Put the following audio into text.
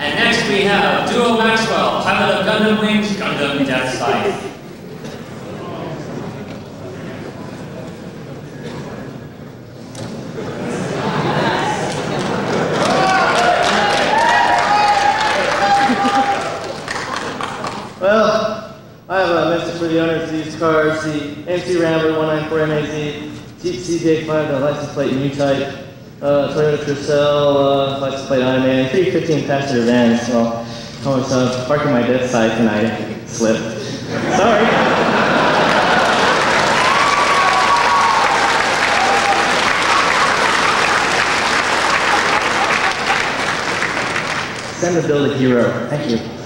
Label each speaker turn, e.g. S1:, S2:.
S1: And next we have Duo Maxwell, pilot of Gundam Wing's Gundam Death Scythe.
S2: Well, I have a message for the owners of these cars. The MC Rambler 194MAZ, Jeep CJ5, the license plate new type, Toyota Tercel, license plate Iron Man, 3 15-passenger vans. Well, I was parking my Death Scythe and I slipped. Sorry. Send the build a hero. Thank you.